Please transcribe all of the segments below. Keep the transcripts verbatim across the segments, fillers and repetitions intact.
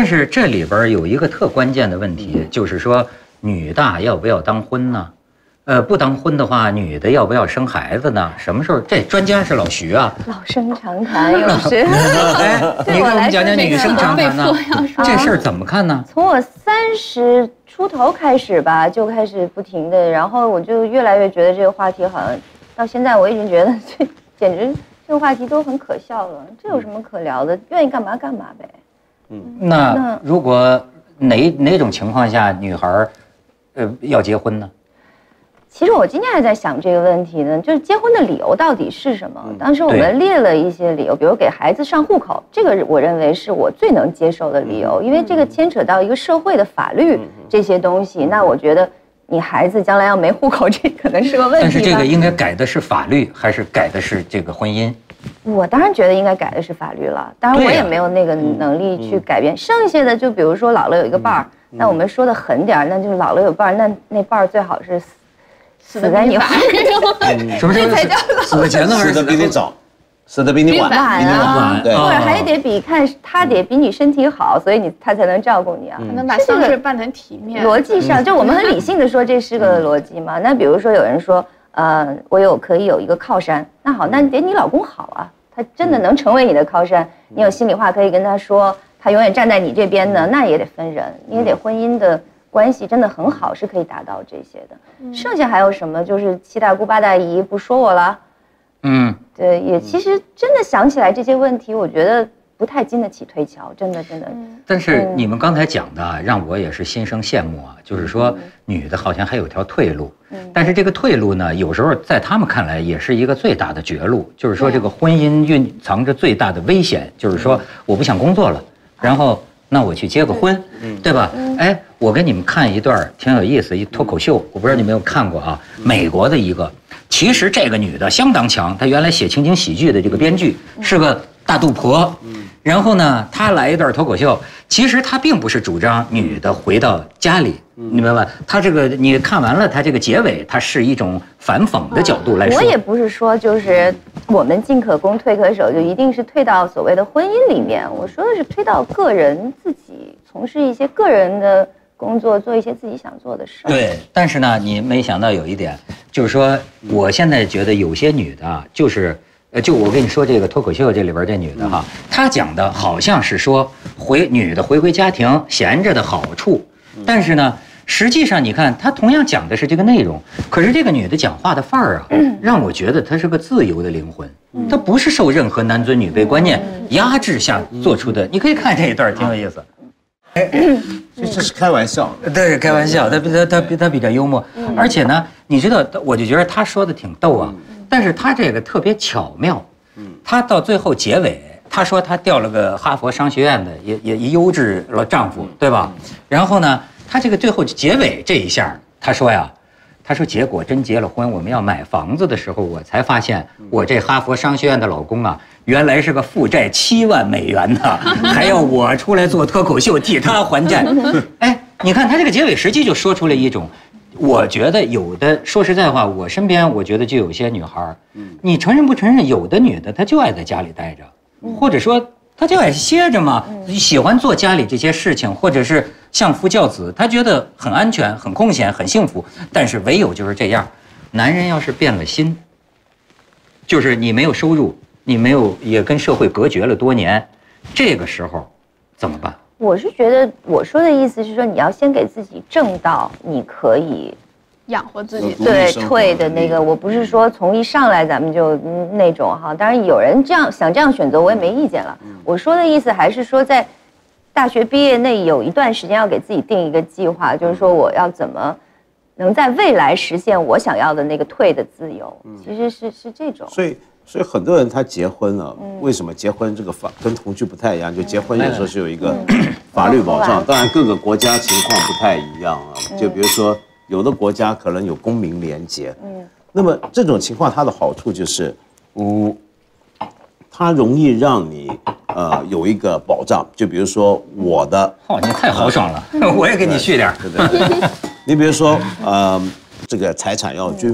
是这里边有一个特关键的问题，就是说女大要不要当婚呢？呃，不当婚的话，女的要不要生孩子呢？什么时候？这专家是老徐啊， 老生常谈，有时。 哎，你给我们讲讲女生常谈呢？这事儿怎么看呢？ 从我三十出头开始吧，就开始不停的，然后我就越来越觉得这个话题好像到现在，我一直觉得这简直这个话题都很可笑了，这有什么可聊的？愿意干嘛干嘛呗。 嗯，那如果哪哪种情况下女孩，呃，要结婚呢？ 其实我今天还在想这个问题呢，就是结婚的理由到底是什么？当时我们列了一些理由，比如给孩子上户口，这个我认为是我最能接受的理由，因为这个牵扯到一个社会的法律这些东西。那我觉得你孩子将来要没户口，这可能是个问题。 但是这个应该改的是法律，还是改的是这个婚姻？ 我当然觉得应该改的是法律了，当然我也没有那个能力去改变。剩下的就比如说姥姥有一个伴儿，那我们说的狠点，那就是姥姥有伴儿，那那伴儿最好是。死在你怀里， 什么时候死的前头还是死的比你早，死的比你晚， 晚啊， 对， 或者还得比看他得比你身体好，所以你他才能照顾你啊， 能把丧事办成体面。 逻辑上，就我们很理性的说，这是个逻辑嘛。那比如说有人说，呃，我有可以有一个靠山，那好，那得你老公好啊，他真的能成为你的靠山，你有心里话可以跟他说，他永远站在你这边的，那也得分人，你也得婚姻的。关系真的很好，是可以达到这些的。剩下还有什么？就是七大姑八大姨不说我了。嗯，对，也其实真的想起来这些问题，我觉得不太经得起推敲，真的真的。 但是你们刚才讲的，让我也是心生羡慕啊。就是说，女的好像还有条退路，但是这个退路呢，有时候在他们看来也是一个最大的绝路。就是说，这个婚姻蕴藏着最大的危险，就是说我不想工作了，然后。那我去结个婚，对吧？哎，我给你们看一段挺有意思一脱口秀，我不知道你们有看过啊？美国的一个，其实这个女的相当强，她原来写情景喜剧的这个编剧是个大肚婆，然后呢，她来一段脱口秀，其实她并不是主张女的回到家里，你明白吧？她这个你看完了，她这个结尾，她是一种反讽的角度来说。 我也不是说就是我们进可攻退可守，就一定是退到所谓的婚姻里面。我说的是推到个人自己从事一些个人的工作，做一些自己想做的事。 对，但是呢，你没想到有一点，就是说，我现在觉得有些女的啊，就是，呃，就我跟你说这个脱口秀这里边这女的哈，她讲的好像是说回女的回归家庭闲着的好处，但是呢。实际上，你看，她同样讲的是这个内容，可是这个女的讲话的范儿啊，让我觉得她是个自由的灵魂，她不是受任何男尊女卑观念压制下做出的。你可以看这一段，挺有意思。 哎，这是开玩笑， 对，开玩笑，他他他他比较幽默，而且呢，你知道，我就觉得他说的挺逗啊，但是他这个特别巧妙，他到最后结尾，他说他调了个哈佛商学院的也也一优质了丈夫，对吧？然后呢？他这个最后结尾这一下，他说呀，他说结果真结了婚，我们要买房子的时候，我才发现我这哈佛商学院的老公啊，原来是个负债七万美元的，还要我出来做脱口秀替他还债。哎，你看他这个结尾，实际就说出了一种，我觉得有的说实在话，我身边我觉得就有些女孩，你承认不承认？有的女的她就爱在家里待着，或者说。他就爱歇着嘛，喜欢做家里这些事情，或者是相夫教子，他觉得很安全、很空闲、很幸福。但是唯有就是这样，男人要是变了心，就是你没有收入，你没有也跟社会隔绝了多年，这个时候怎么办？ 我是觉得我说的意思是说，你要先给自己挣到你可以。 养活自己， 对退的那个，我不是说从一上来咱们就那种哈，当然有人这样想这样选择，我也没意见了。我说的意思还是说，在大学毕业那有一段时间要给自己定一个计划，就是说我要怎么能在未来实现我想要的那个退的自由，其实是是这种。 所以，所以很多人他结婚了，为什么结婚这个法跟同居不太一样？就结婚有时候是有一个法律保障，当然各个国家情况不太一样啊。就比如说。有的国家可能有公民联结，嗯，那么这种情况它的好处就是，嗯，它容易让你呃有一个保障，就比如说我的， 哦，你太豪爽了，我也给你续点， 对对对，你比如说呃这个财产要均分，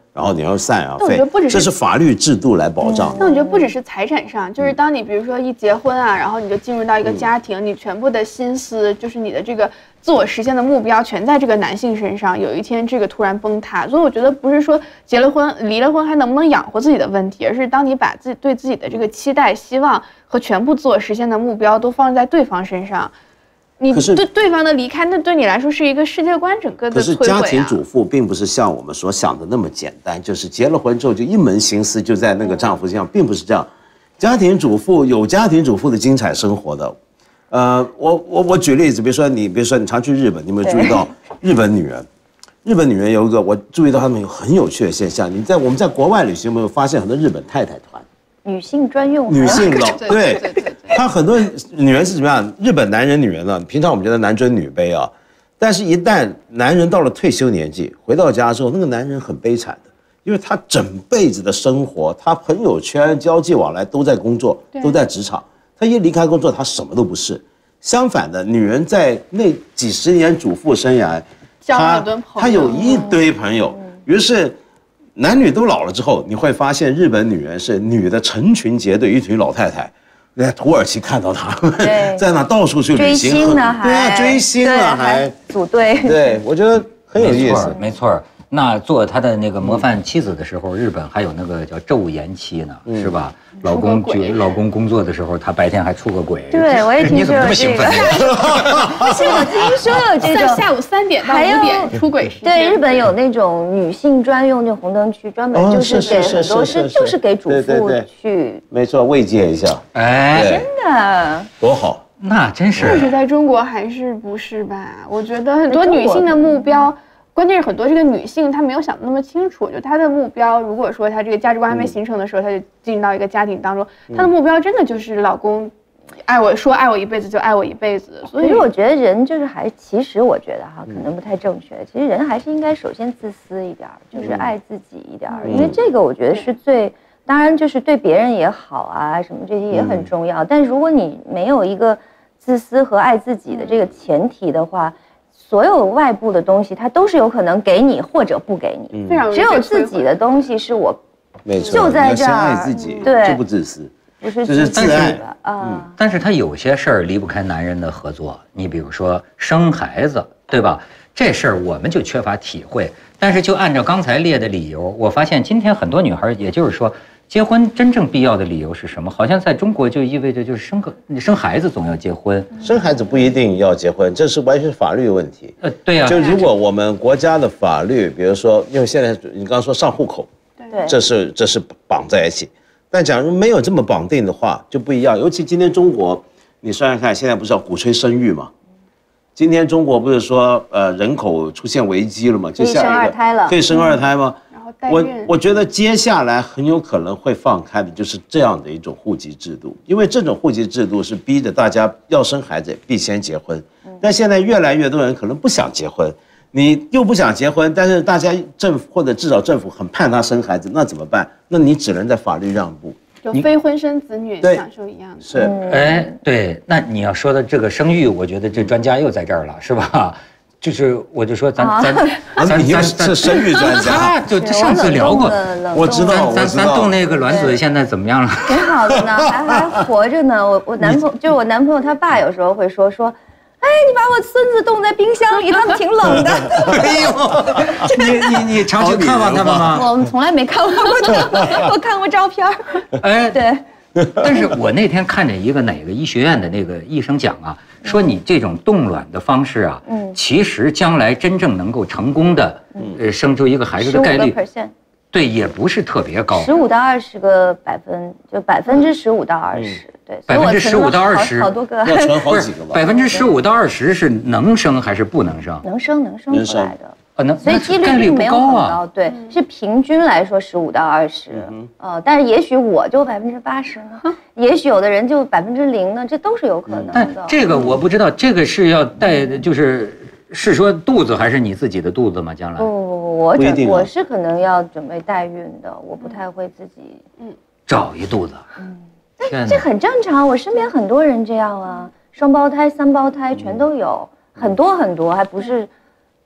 然后你要赡养费但我觉得不只，是这是法律制度来保障的。 但我觉得不只是财产上，就是当你比如说一结婚啊，然后你就进入到一个家庭，你全部的心思就是你的这个自我实现的目标全在这个男性身上，有一天这个突然崩塌，所以我觉得不是说结了婚、离了婚还能不能养活自己的问题，而是当你把自己对自己的这个期待、希望和全部自我实现的目标都放在对方身上。你对对方的离开，那对你来说是一个世界观整个的摧毁啊。 可是家庭主妇并不是像我们所想的那么简单，就是结了婚之后就一门心思就在那个丈夫身上，并不是这样。家庭主妇有家庭主妇的精彩生活的。呃，我我我举例子，比如说你，比如说你常去日本，你有没有注意到日本女人？日本女人有一个，我注意到她们有很有趣的现象。你在我们在国外旅行，有没有发现很多日本太太团？ 女性专用， 女性老对对对对对， 她很多女人是怎么样？日本男人女人呢？平常我们觉得男尊女卑啊，但是一旦男人到了退休年纪，回到家之后，那个男人很悲惨的，因为他整辈子的生活，他朋友圈、交际往来都在工作，都在职场。他一离开工作，他什么都不是。相反的，女人在那几十年主妇生涯，她她有一堆朋友，于是。男女都老了之后，你会发现日本女人是女的成群结队，一群老太太，在土耳其看到她们在那到处去旅行， 追星呢还对啊，追星了还组队， 对我觉得很有意思， 没错。那做他的那个模范妻子的时候，日本还有那个叫昼颜妻呢，是吧？老公去老公工作的时候，他白天还出个轨。 对，我也听说有这个。是我听说有这种下午三点到五点出轨时间。 对，日本有那种女性专用那红灯区，专门就是给很多是就是给主妇去。 没错，慰藉一下。 哎， 真的多好。 那真是。 但是在中国还是不是吧？我觉得很多女性的目标。关键是很多这个女性她没有想得那么清楚，就她的目标，如果说她这个价值观还没形成的时候，她就进入到一个家庭当中，她的目标真的就是老公爱我，说爱我一辈子就爱我一辈子。所以我觉得人就是还，其实我觉得哈，可能不太正确。其实人还是应该首先自私一点，就是爱自己一点，因为这个我觉得是最，当然就是对别人也好啊，什么这些也很重要。但如果你没有一个自私和爱自己的这个前提的话，所有外部的东西，它都是有可能给你或者不给你。嗯、只有自己的东西是我， 没错， 就在这儿， 先爱自己， 对， 就不自私， 不是这是自爱啊。 嗯，但是他有些事儿离不开男人的合作。你比如说生孩子，对吧？这事儿我们就缺乏体会。但是就按照刚才列的理由，我发现今天很多女孩，也就是说。结婚真正必要的理由是什么？好像在中国就意味着就是生个你生孩子总要结婚， 生孩子不一定要结婚，这是完全是法律问题。 呃，对呀、啊。 就如果我们国家的法律，比如说，因为现在你刚刚说上户口， 对， 这是这是绑在一起。但假如没有这么绑定的话，就不一样。尤其今天中国，你算算看，现在不是要鼓吹生育吗？今天中国不是说呃人口出现危机了吗？就下一个可以生二胎了， 可以生二胎吗？ 嗯我我觉得接下来很有可能会放开的就是这样的一种户籍制度，因为这种户籍制度是逼着大家要生孩子必先结婚，但现在越来越多人可能不想结婚，你又不想结婚，但是大家政府或者至少政府很盼他生孩子，那怎么办？那你只能在法律让步， 就非婚生子女享受一样的。 是， 哎，对，那你要说的这个生育，我觉得这专家又在这儿了，是吧？就是我就说咱咱咱咱是生育专家， 就上次聊过， 我知道， 咱咱冻那个卵子现在怎么样了？ 挺好的呢，还还活着呢。我我男朋友就是我男朋友他爸有时候会说说，哎，你把我孙子冻在冰箱里，他们挺冷的。 哎呦，你你你常去看望他们吗？ 我们从来没看望过他们，我看过照片。哎，对。 但是我那天看见一个哪个医学院的那个医生讲啊，说你这种冻卵的方式啊，嗯，其实将来真正能够成功的，呃，生出一个孩子的概率，对，也不是特别高， 十五到二十个百分，就百分之十五到二十，对， 百分之十五到二十， 好多个， 要存好几个吧？ 百分之十五到二十是能生还是不能生？ 能生，能生出来的。 所以几率并没有很高，对，是平均来说十五到二十，呃，但是也许我就百分之八十呢，也许有的人就百分之零呢，这都是有可能的。 但这个我不知道，这个是要带，就是是说肚子还是你自己的肚子吗？将来？ 不不不，我准我是可能要准备代孕的，我不太会自己嗯找一肚子。 嗯，但这很正常，我身边很多人这样啊，双胞胎、三胞胎全都有，很多很多，还不是。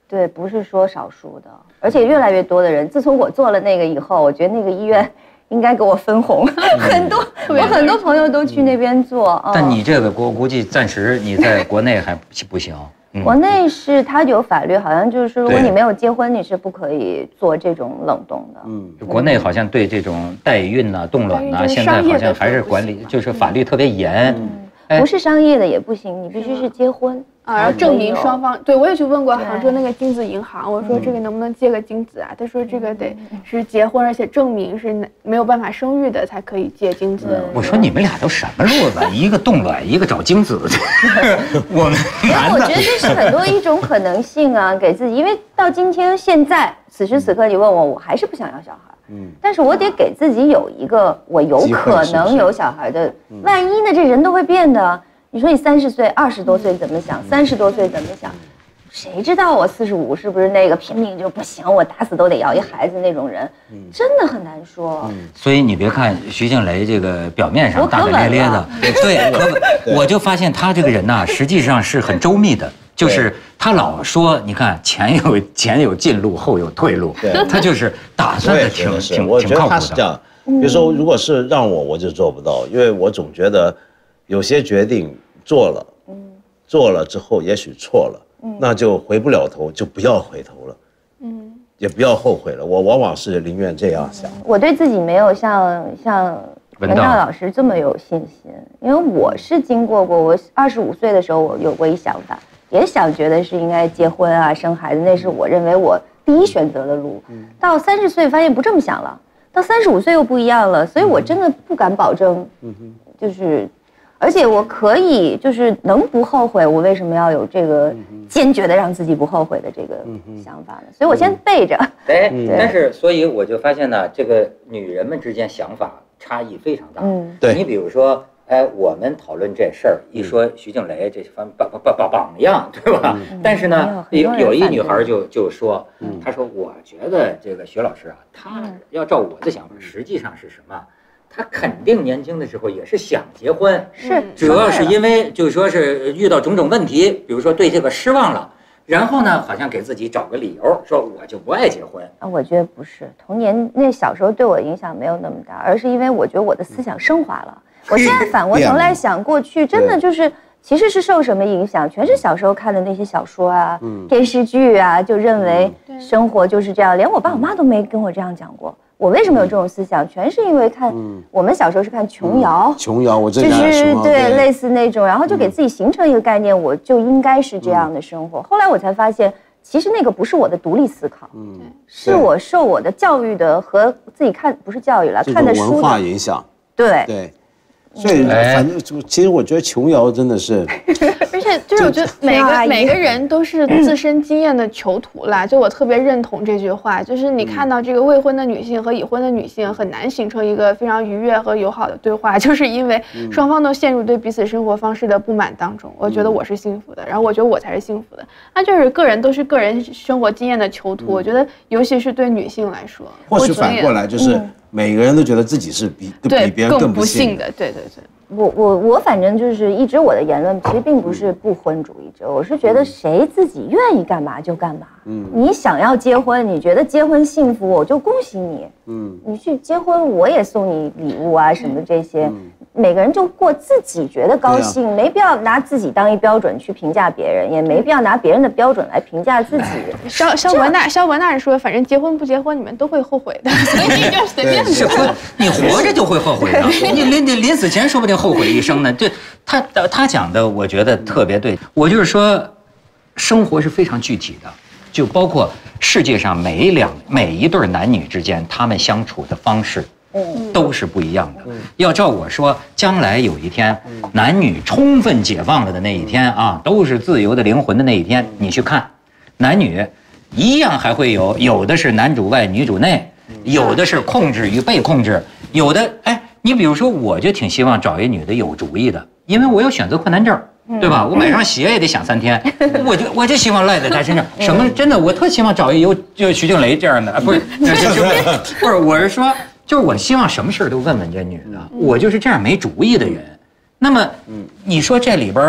对，不是说少数的，而且越来越多的人。自从我做了那个以后，我觉得那个医院应该给我分红，很多我很多朋友都去那边做。 但你这个我估计暂时你在国内还不行。 国内是它有法律，好像就是说，如果你没有结婚，你是不可以做这种冷冻的。 嗯，国内好像对这种代孕呐、冻卵呐，现在好像还是管理，就是法律特别严。 不是商业的也不行，你必须是结婚啊，然后证明双方。对，我也去问过杭州那个精子银行，我说这个能不能借个精子啊？他说这个得是结婚，而且证明是没有办法生育的才可以借精子。 我说你们俩都什么路子？一个冻卵，一个找精子。我们男的。 我觉得这是很多一种可能性啊，给自己，因为到今天现在此时此刻，你问我，我还是不想要小孩。嗯，但是我得给自己有一个我有可能有小孩的，万一呢？这人都会变的。你说你三十岁、二十多岁怎么想？三十多岁怎么想？谁知道我四十五是不是那个拼命就不行，我打死都得要一孩子那种人？真的很难说。 所以你别看徐静蕾这个表面上大大咧咧的，对，可稳。我就发现他这个人呐，实际上是很周密的。就是他老说，你看前有前有进路，后有退路，他就是打算的挺挺我觉得他是这样。比如说，如果是让我，我就做不到，因为我总觉得有些决定做了，做了之后也许错了，那就回不了头，就不要回头了，嗯，也不要后悔了。我往往是宁愿这样想。 我对自己没有像像文道老师这么有信心，因为我是经过过，我二十五岁的时候，我有过一想法。也想觉得是应该结婚啊生孩子，那是我认为我第一选择的路。到三十岁发现不这么想了，到三十五岁又不一样了，所以我真的不敢保证，就是，而且我可以就是能不后悔，我为什么要有这个坚决的让自己不后悔的这个想法呢？所以我先背着。 哎，但是所以我就发现呢，这个女人们之间想法差异非常大。嗯，对，你比如说。哎，我们讨论这事儿，一说徐静蕾这方榜榜榜榜样，对吧？嗯、但是呢，有有一女孩就就说，嗯、她说我觉得这个徐老师啊，他要照我的想法，实际上是什么？他肯定年轻的时候也是想结婚， 是主要是因为就是说是遇到种种问题，比如说对这个失望了，然后呢，好像给自己找个理由，说我就不爱结婚。 啊，我觉得不是，童年那小时候对我影响没有那么大，而是因为我觉得我的思想升华了。我现在反过头来想，过去真的就是其实是受什么影响？全是小时候看的那些小说啊、嗯、电视剧啊，就认为生活就是这样。连我爸我妈都没跟我这样讲过。我为什么有这种思想？全是因为看、嗯、我们小时候是看琼瑶， 嗯、琼瑶我这就是对类似那种，然后就给自己形成一个概念，我就应该是这样的生活。嗯、后来我才发现，其实那个不是我的独立思考，嗯，是我受我的教育的和自己看不是教育了，看的书的文化影响， 对对。所以，反正就其实我觉得琼瑶真的是， 而且就是我觉得每个每个人都是自身经验的囚徒啦。就我特别认同这句话，就是你看到这个未婚的女性和已婚的女性很难形成一个非常愉悦和友好的对话，就是因为双方都陷入对彼此生活方式的不满当中。我觉得我是幸福的，然后我觉得我才是幸福的，那就是个人都是个人生活经验的囚徒。我觉得尤其是对女性来说， 或许反过来就是。每个人都觉得自己是比比别人更不幸的， 对对对。 我我我反正就是一直我的言论其实并不是不婚主义者，我是觉得谁自己愿意干嘛就干嘛。嗯，你想要结婚，你觉得结婚幸福，我就恭喜你。嗯，你去结婚，我也送你礼物啊什么这些。嗯，每个人就过自己觉得高兴，没必要拿自己当一标准去评价别人，也没必要拿别人的标准来评价自己。 肖肖文娜肖文娜说，反正结婚不结婚，你们都会后悔的，所以你就随便是婚，你活着就会后悔的，你临临临死前说不定后悔一生呢。对他他讲的，我觉得特别对。我就是说，生活是非常具体的，就包括世界上每两每一对男女之间，他们相处的方式。都是不一样的。要照我说，将来有一天，男女充分解放了的那一天啊，都是自由的灵魂的那一天，你去看，男女一样还会有，有的是男主外女主内，有的是控制与被控制，有的哎，你比如说，我就挺希望找一女的有主意的，因为我有选择困难症。对吧？我买双鞋也得想三天，我就我就希望赖在他身上。什么真的，我特希望找一有就徐静蕾这样的，不是不是不是，我是说。就是我希望什么事都问问这女的，我就是这样没主意的人。那么，你说这里边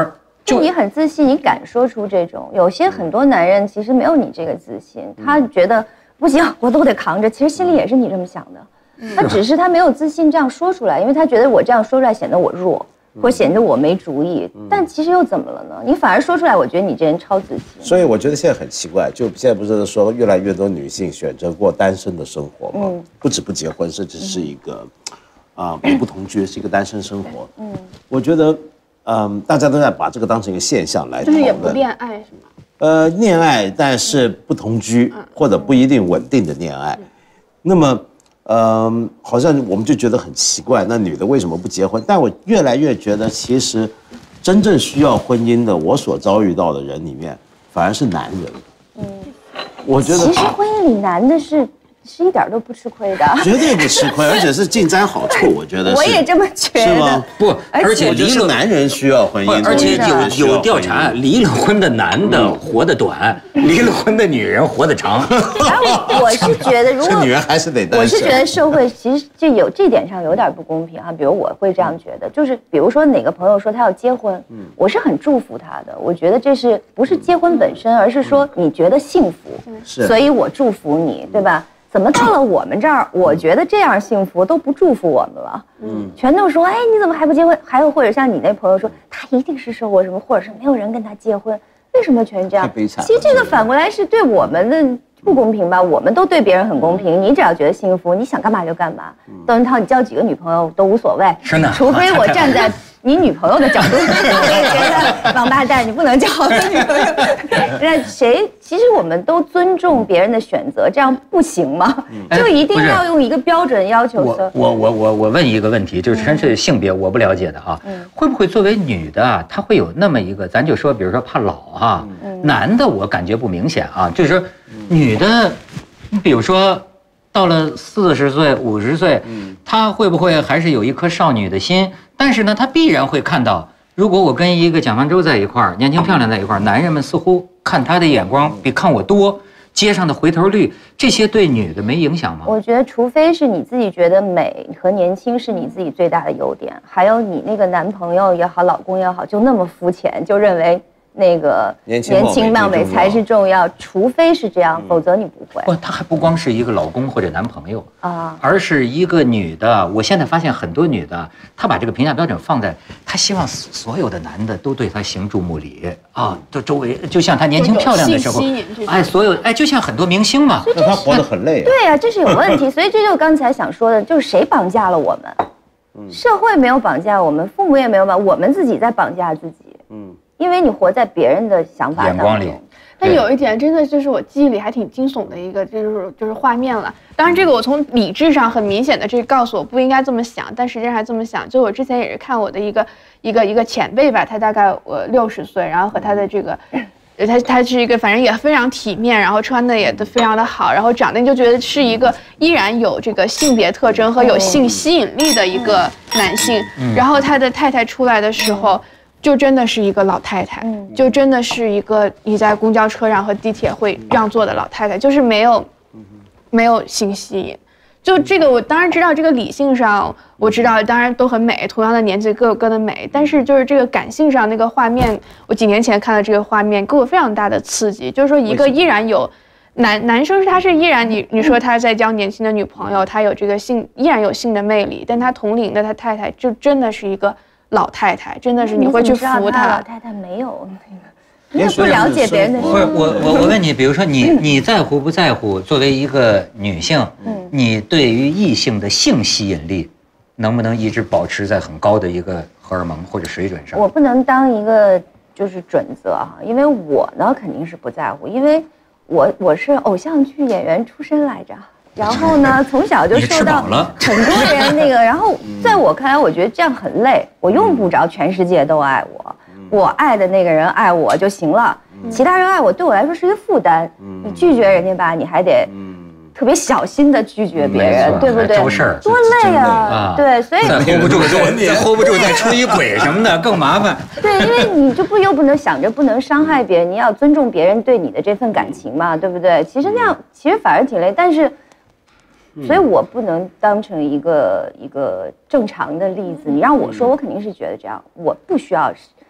就你很自信，你敢说出这种。有些很多男人其实没有你这个自信，他觉得不行，我都得扛着，其实心里也是你这么想的，他只是他没有自信这样说出来，因为他觉得我这样说出来显得我弱。或显得我没主意，但其实又怎么了呢？你反而说出来，我觉得你这人超自信。所以我觉得现在很奇怪，就现在不是说越来越多女性选择过单身的生活吗？嗯、不止不结婚，甚至是一个啊、呃、不同居，是一个单身生活。嗯，我觉得嗯、呃、大家都在把这个当成一个现象来讨论。 就是也不恋爱是吗？ 呃，恋爱，但是不同居或者不一定稳定的恋爱，那么。嗯，好像我们就觉得很奇怪，那女的为什么不结婚？但我越来越觉得，其实真正需要婚姻的，我所遭遇到的人里面，反而是男人。嗯，我觉得其实婚姻里男的是是一点都不吃亏的， 绝对不吃亏，而且是尽沾好处。我觉得我也这么觉得， 是吗？ 不，而且离了男人需要婚姻， 而且有有调查，离了婚的男的活得短，离了婚的女人活得长。 然后我是觉得，如果女人还是得单身。 我是觉得社会其实就有这点上有点不公平啊。比如我会这样觉得，就是比如说哪个朋友说他要结婚，我是很祝福他的。我觉得这是不是结婚本身，而是说你觉得幸福， 是， 所以我祝福你，对吧？怎么到了我们这儿，我觉得这样幸福都不祝福我们了，嗯，全都说，哎，你怎么还不结婚？还有或者像你那朋友说，他一定是受过什么，或者是没有人跟他结婚，为什么全这样？ 其实这个反过来是对我们的不公平吧？我们都对别人很公平，你只要觉得幸福，你想干嘛就干嘛。窦文涛，你交几个女朋友都无所谓， 是呢， 除非我站在你女朋友的角度，我也觉得王八蛋，你不能交我的女朋友。那谁？其实我们都尊重别人的选择，这样不行吗？就一定要用一个标准要求？ 我我我我我问一个问题，就是纯是性别我不了解的啊，会不会作为女的啊，她会有那么一个，咱就说，比如说怕老啊，男的我感觉不明显啊，就是说女的，你比如说。到了四十岁、五十岁，她会不会还是有一颗少女的心？但是呢，她必然会看到，如果我跟一个蒋方舟在一块儿，年轻漂亮在一块儿，男人们似乎看她的眼光比看我多，街上的回头率，这些对女的没影响吗？ 我觉得，除非是你自己觉得美和年轻是你自己最大的优点，还有你那个男朋友也好，老公也好，就那么肤浅，就认为。那个年轻貌美才是重要，除非是这样，否则你不会。 不，他还不光是一个老公或者男朋友啊，而是一个女的。我现在发现很多女的，她把这个评价标准放在，她希望所有的男的都对她行注目礼啊，就周围就像她年轻漂亮的时候，哎，所有哎，就像很多明星嘛， 那她活得很累。 对呀，这是有问题，所以这就是刚才想说的，就是谁绑架了我们？社会没有绑架我们，父母也没有绑，我们自己在绑架自己。嗯。因为你活在别人的想法眼光里， 但有一点真的就是我记忆里还挺惊悚的一个，就是就是画面了。当然，这个我从理智上很明显的这告诉我不应该这么想，但实际上还这么想。就我之前也是看我的一个一个一个前辈吧，他大概我六十岁，然后和他的这个，他他是一个反正也非常体面，然后穿的也都非常的好，然后长得你就觉得是一个依然有这个性别特征和有性吸引力的一个男性。然后他的太太出来的时候。就真的是一个老太太，就真的是一个你在公交车上和地铁会让座的老太太，就是没有，没有性吸引。就这个，我当然知道这个理性上，我知道当然都很美，同样的年纪各有各的美。但是就是这个感性上那个画面，我几年前看到这个画面，给我非常大的刺激。就是说，一个依然有男男生，他是依然你你说他在交年轻的女朋友，他有这个性依然有性的魅力，但他同龄的他太太就真的是一个。老太太真的是你会去服她。 老太太没有那个，真的不了解别人的。 不是我我我问你，比如说你你在乎不在乎？作为一个女性，你对于异性的性吸引力，能不能一直保持在很高的一个荷尔蒙或者水准上？ 我不能当一个就是准则哈，因为我呢肯定是不在乎，因为我我是偶像剧演员出身来着。然后呢，从小就受到很多人那个，然后在我看来，我觉得这样很累。我用不着全世界都爱我，我爱的那个人爱我就行了，其他人爱我对我来说是一个负担。你拒绝人家吧，你还得特别小心的拒绝别人，对不对？ 招事儿， 多累啊！对，所以再 hold 不住，再 hold 不住，再出一轨什么的更麻烦。 对，因为你就不又不能想着不能伤害别人，你要尊重别人对你的这份感情嘛，对不对？其实那样其实反而挺累，但是。所以我不能当成一个一个正常的例子，你让我说，我肯定是觉得这样，我不需要，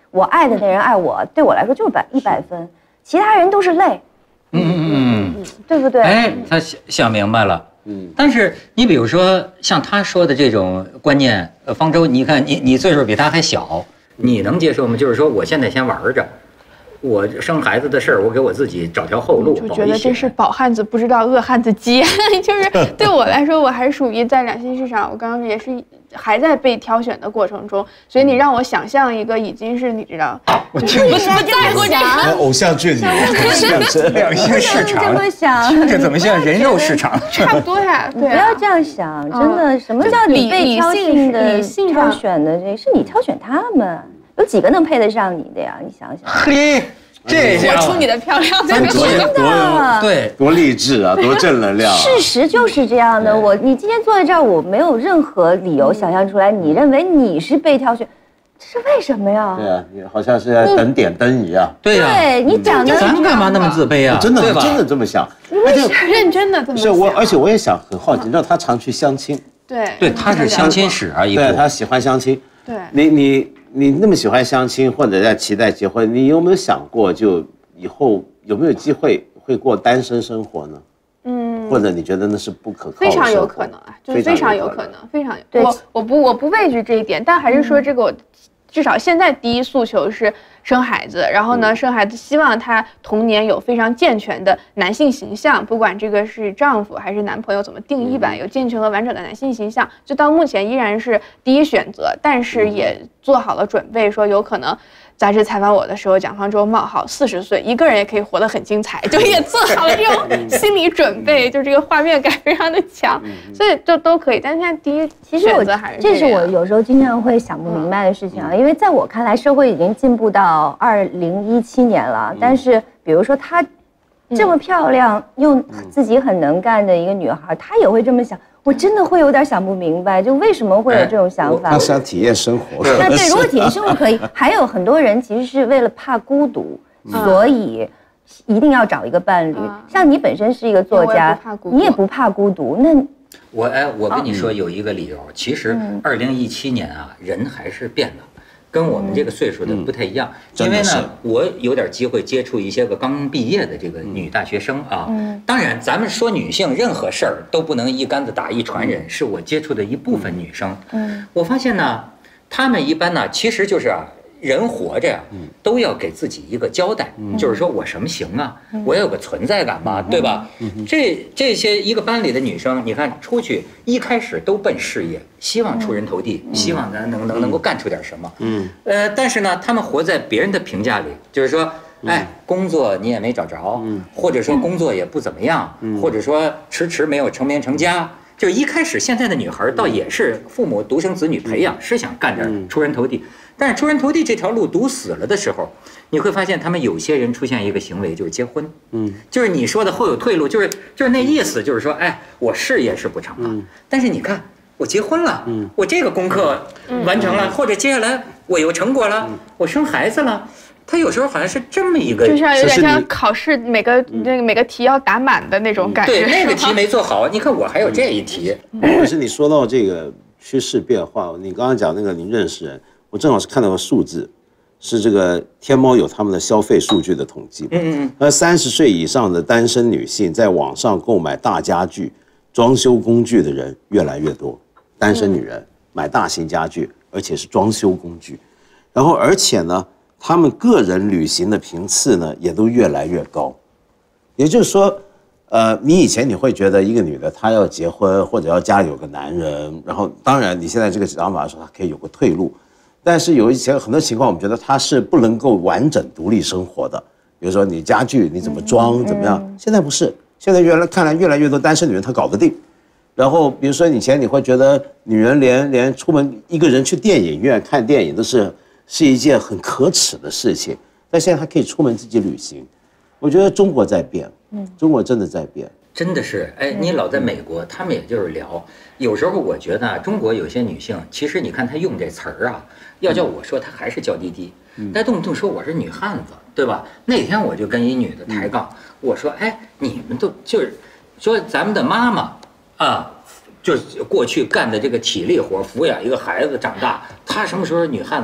我爱的那人爱我，对我来说就是百一百分，其他人都是累。 嗯嗯嗯， 对不对？ 哎，他想想明白了。嗯，但是你比如说像他说的这种观念，呃，方舟，你看你你岁数比他还小，你能接受吗？就是说我现在先玩着，我生孩子的事儿，我给我自己找条后路。 就觉得这是饱汉子不知道饿汉子饥，就是对我来说，我还属于在两性市场，我刚刚也是还在被挑选的过程中，所以你让我想象一个已经是你知道，就是不在乎这个偶像剧里面两性市场， 这么想， 这怎么像人肉市场？ 差不多呀，对， 不要这样想，真的，什么叫你被挑选的、挑选的？这是你挑选他们，有几个能配得上你的呀？你想想。 嘿。这活出你的漂亮， 真的对，多励志啊，多正能量。 事实就是这样的。我，你今天坐在这儿，我没有任何理由想象出来，你认为你是被挑选，这是为什么呀？ 对啊，你好像是在等点灯一样。 对呀， 对你讲的， 咱干嘛那么自卑啊？ 真的，真的这么想， 而且认真的这么想。 是我，而且我也想很好奇，你知道他常去相亲， 对， 对，他是相亲史啊， 对，他喜欢相亲。 对， 你你你那么喜欢相亲，或者在期待结婚，你有没有想过就？以后有没有机会会过单身生活呢？嗯，或者你觉得那是不可靠的？ 非常有可能啊，就是非常有可能，非常有。我我不我不畏惧这一点，但还是说这个我至少现在第一诉求是生孩子，然后呢，生孩子希望他童年有非常健全的男性形象，不管这个是丈夫还是男朋友怎么定义吧，有健全和完整的男性形象，就到目前依然是第一选择，但是也做好了准备，说有可能。杂志采访我的时候，蒋方舟冒号四十岁，一个人也可以活得很精彩，就也做好了这种心理准备，就这个画面感非常的强，所以就都可以。但是现在第一选择还是这是我有时候经常会想不明白的事情啊，因为在我看来，社会已经进步到二零一七年了，但是比如说她这么漂亮又自己很能干的一个女孩，她也会这么想。我真的会有点想不明白，就为什么会有这种想法？ 他是想体验生活。 那对，如果体验生活可以，还有很多人其实是为了怕孤独，所以一定要找一个伴侣。像你本身是一个作家，你也不怕孤独，那我哎，我跟你说有一个理由，其实二零一七年啊，人还是变了。跟我们这个岁数的不太一样，因为呢，我有点机会接触一些个刚毕业的这个女大学生啊。当然，咱们说女性任何事儿都不能一竿子打一船人，是我接触的一部分女生。嗯，我发现呢，她们一般呢，其实就是啊，人活着呀，都要给自己一个交代，就是说我什么行啊，我要有个存在感嘛，对吧？这这些一个班里的女生，你看出去一开始都奔事业，希望出人头地，希望咱能能能够干出点什么。嗯，呃，但是呢，她们活在别人的评价里，就是说，哎，工作你也没找着，或者说工作也不怎么样，或者说迟迟没有成名成家。就一开始现在的女孩倒也是父母独生子女培养，是想干点出人头地。但是出人头地这条路堵死了的时候，你会发现他们有些人出现一个行为，就是结婚。嗯，就是你说的后有退路，就是就是那意思，就是说，哎，我事业是不成了，但是你看我结婚了，嗯，我这个功课完成了，或者接下来我有成果了，我生孩子了。他有时候好像是这么一个， 就像有点像考试每个那个每个题要答满的那种感觉。 对，那个题没做好，你看我还有这一题。 可是你说到这个趋势变化，你刚刚讲那个您认识人，我正好是看到个数字，是这个天猫有他们的消费数据的统计。嗯嗯。那三十岁以上的单身女性在网上购买大家具、装修工具的人越来越多，单身女人买大型家具，而且是装修工具，然后而且呢。他们个人旅行的频次呢，也都越来越高。也就是说，呃，你以前你会觉得一个女的她要结婚或者要家里有个男人，然后当然你现在这个想法说她可以有个退路，但是有一些很多情况，我们觉得她是不能够完整独立生活的。比如说你家具你怎么装怎么样，现在不是，现在越来看来越来越多单身女人她搞得定。然后比如说以前你会觉得女人连连出门一个人去电影院看电影都是。是一件很可耻的事情，但现在还可以出门自己旅行，我觉得中国在变，嗯，中国真的在变， 真的是，哎，你老在美国，他们也就是聊，有时候我觉得中国有些女性，其实你看她用这词儿啊，要叫我说她还是娇滴滴，她动不动说我是女汉子，对吧？那天我就跟一女的抬杠，我说，哎，你们都就是说咱们的妈妈啊。就是过去干的这个体力活，抚养一个孩子长大，她什么时候是女汉子？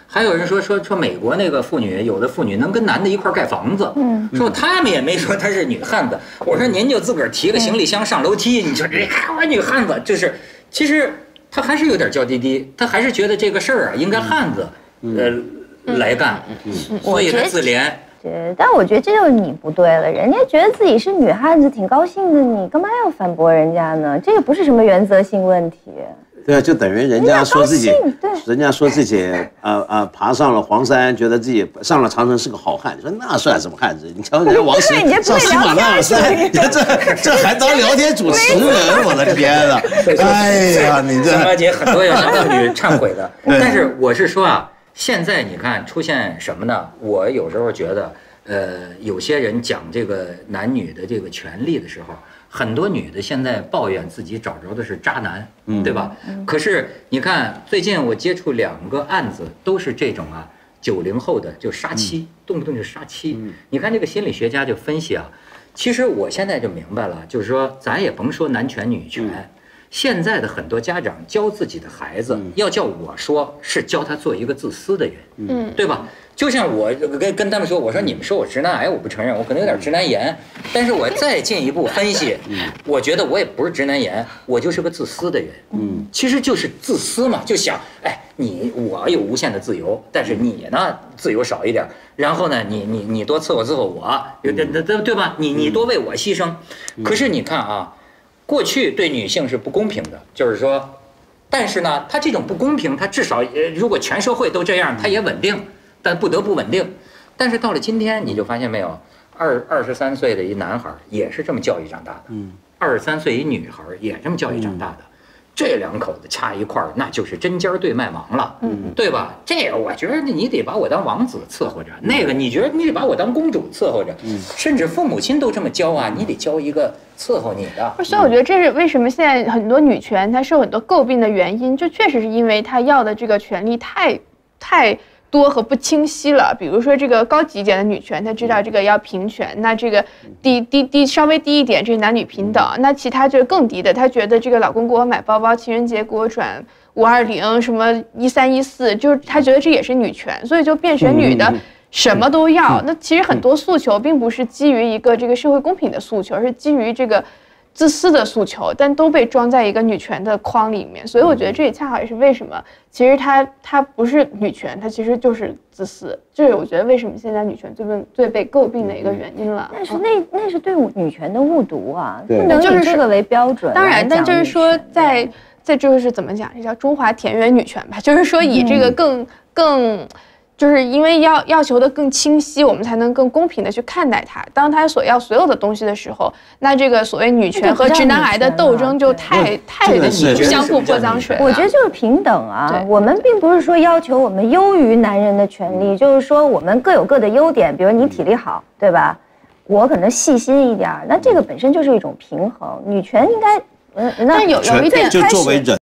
还有人说说说美国那个妇女，有的妇女能跟男的一块盖房子，嗯，说他们也没说她是女汉子。我说您就自个儿提个行李箱上楼梯，你说这我女汉子就是，其实她还是有点娇滴滴，她还是觉得这个事儿啊应该汉子，呃，来干，所以她自怜。 对，但我觉得这就是你不对了。人家觉得自己是女汉子，挺高兴的，你干嘛要反驳人家呢？这个不是什么原则性问题。 对啊，就等于人家说自己，人家说自己呃呃爬上了黄山，觉得自己上了长城是个好汉。你说那算什么汉子？你瞧人家王石上喜马拉雅山，这这还当聊天主持人，我的天呐！哎呀，你这香姐很多要向妇女忏悔的。但是我是说啊。现在你看出现什么呢？我有时候觉得，呃，有些人讲这个男女的这个权利的时候，很多女的现在抱怨自己找着的是渣男，嗯，对吧？嗯、可是你看，最近我接触两个案子，都是这种啊，九零后的就杀妻，嗯、动不动就杀妻。嗯、你看这个心理学家就分析啊，其实我现在就明白了，就是说咱也甭说男权女权。嗯现在的很多家长教自己的孩子，要叫我说是教他做一个自私的人，嗯，对吧？就像我跟跟他们说，我说你们说我直男癌，我不承认，我可能有点直男癌，但是我再进一步分析，我觉得我也不是直男癌，我就是个自私的人，嗯，其实就是自私嘛，就想，哎，你我有无限的自由，但是你呢自由少一点，然后呢，你你你多伺候伺候我，对对对对吧？你你多为我牺牲，可是你看啊。过去对女性是不公平的，就是说，但是呢，它这种不公平，它至少呃，如果全社会都这样，它也稳定，但不得不稳定。但是到了今天，你就发现没有，二二十三岁的一男孩也是这么教育长大的，嗯，二十三岁一女孩也这么教育长大的，这两口子掐一块儿，那就是针尖对麦芒了，嗯，对吧？这个我觉得你得把我当王子伺候着，那个你觉得你得把我当公主伺候着，嗯，甚至父母亲都这么教啊，你得教一个伺候你的。 所以我觉得这是为什么现在很多女权它受很多诟病的原因，就确实是因为她要的这个权利太太多和不清晰了。比如说这个高级一点的女权，她知道这个要平权，那这个低低低稍微低一点，这是男女平等。那其他就是更低的，她觉得这个老公给我买包包，情人节给我转五二零，什么一三一四，就是她觉得这也是女权，所以就变成女的什么都要。那其实很多诉求并不是基于一个这个社会公平的诉求，而是基于这个自私的诉求，但都被装在一个女权的框里面。所以我觉得这也恰好也是为什么其实它它不是女权，它其实就是自私。这是我觉得为什么现在女权最被最被诟病的一个原因了。 但是那那是对女权的误读啊，不能以这个为标准。 当然，但就是说在在就是怎么讲，这叫中华田园女权吧，就是说以这个更、嗯、更。就是因为要要求的更清晰，我们才能更公平的去看待它。当他所要所有的东西的时候，那这个所谓女权和直男癌的斗争就太太相互泼脏水了。 我觉得就是平等啊，我们并不是说要求我们优于男人的权利，就是说我们各有各的优点，比如你体力好，对吧？我可能细心一点，那这个本身就是一种平衡。女权应该，嗯，那有有一点就作为人。